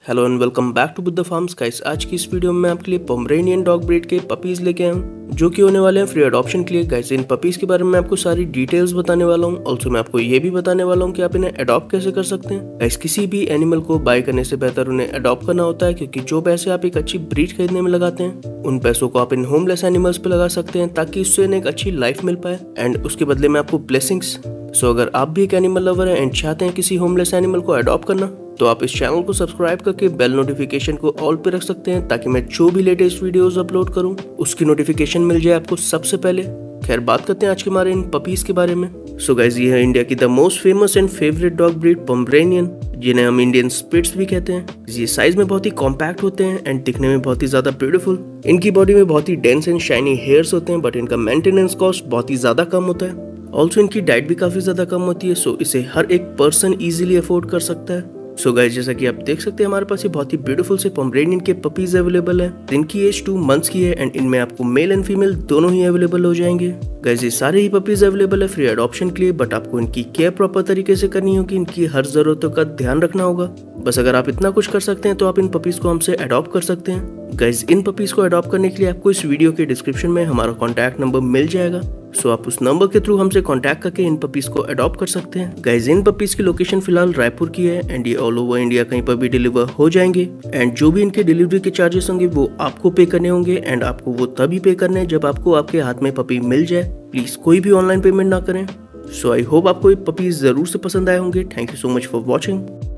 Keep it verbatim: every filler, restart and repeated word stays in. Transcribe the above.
Hello and welcome back to Buddha farms guys. आज की इस वीडियो में मैं आपके लिए पोमरेनियन डॉग ब्रीड के पपीज लेके आया हूँ जो कि होने वाले हैं फ्री अडॉप्शन के लिए। गाइस इन पपीज के बारे में मैं आपको सारी डिटेल्स बताने वाला हूँ। ऑल्सो मैं आपको ये भी बताने वाला हूँ कि आप इन्हें अडॉप्ट कैसे कर सकते हैं। गाइस किसी भी एनिमल को बाय करने से बेहतर उन्हें अडॉप्ट करना होता है, क्योंकि जो पैसे आप एक अच्छी ब्रीड खरीदने में लगाते हैं उन पैसों को आप इन होमलेस एनिमल्स पे लगा सकते हैं, ताकि उससे इन्हें एक अच्छी लाइफ मिल पाए एंड उसके बदले में आपको ब्लेसिंग्स। सो अगर आप भी एक एनिमल लवर हैं एंड चाहते हैं किसी होमलेस एनिमल को अडॉप्ट करना, तो आप इस चैनल को सब्सक्राइब करके बेल नोटिफिकेशन को ऑल पे रख सकते हैं, ताकि मैं जो भी लेटेस्ट वीडियोस अपलोड करूं उसकी नोटिफिकेशन मिल जाए आपको सबसे पहले। खैर बात करते हैं आज के हमारे इन पपीज के बारे में। सो गाइस ये है इंडिया की the most famous and favourite dog breed Pomeranian, जिन्हें हम इंडियन स्पिट्स भी कहते हैं। ये साइज में बहुत ही कॉम्पैक्ट होते हैं एंड दिखने में बहुत ही ज्यादा ब्यूटीफुल। इनकी बॉडी में बहुत ही डेंस एंड शाइनी हेयर्स होते हैं, बट इनका मेंटेनेंस कॉस्ट बहुत ही ज्यादा कम होता है। ऑल्सो इनकी डाइट भी काफी ज्यादा कम होती है, सो इसे हर एक पर्सन इजीली अफोर्ड कर सकता है। सो गाइस जैसा कि आप देख सकते हैं हमारे पास ये बहुत ही ब्यूटीफुल से पोमरेनियन के पपीज अवेलेबल है। इनकी एज टू मंथ्स की है एंड इनमें आपको मेल एंड फीमेल दोनों ही अवेलेबल हो जाएंगे। गाइस ये सारे ही पपीज अवेलेबल है फ्री अडॉप्शन के लिए, बट आपको इनकी केयर प्रॉपर तरीके से करनी होगी, इनकी हर जरूरतों का ध्यान रखना होगा। बस अगर आप इतना कुछ कर सकते हैं तो आप इन पपीज को हमसे अडॉप्ट कर सकते हैं। गाइस इन पपीज को अडॉप्ट करने के लिए आपको इस वीडियो के डिस्क्रिप्शन में हमारा कॉन्टैक्ट नंबर मिल जाएगा। सो आप उस नंबर के थ्रू हमसे कांटेक्ट करके इन पपीज को अडॉप्ट कर सकते हैं। गाइस इन पपीज की लोकेशन फिलहाल रायपुर की है एंड ये ऑल ओवर इंडिया कहीं पर भी डिलीवर हो जाएंगे एंड जो भी इनके डिलीवरी के चार्जेस होंगे वो आपको पे करने होंगे एंड आपको वो तभी पे करने हैं जब आपको आपके हाथ में पपी मिल जाए। प्लीज कोई भी ऑनलाइन पेमेंट ना करें। सो आई होप आपको ये पपीज जरूर से पसंद आए होंगे। Thank you so much for watching.